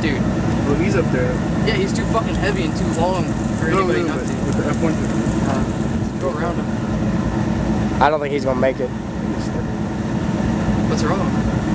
dude. Well, he's up there. Yeah, he's too fucking heavy and too long for anybody not to. With the F-150. Go around him. I don't think he's gonna make it. What's wrong?